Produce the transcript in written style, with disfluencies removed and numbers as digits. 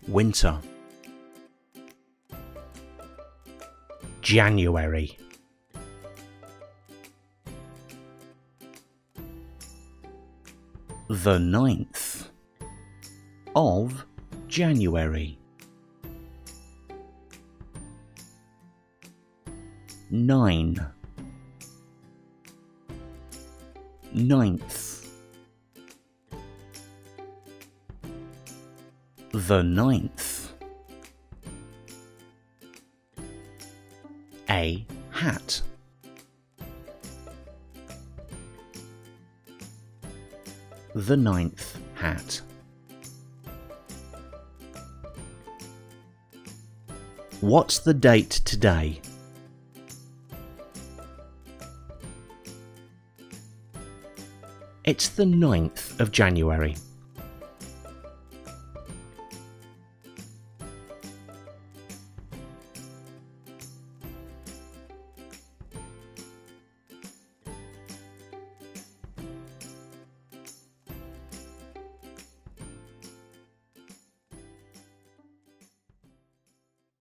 winter. January. The 9th of January. 9. 9th. The 9th. A hat. The 9th hat. What's the date today? It's the 9th of January.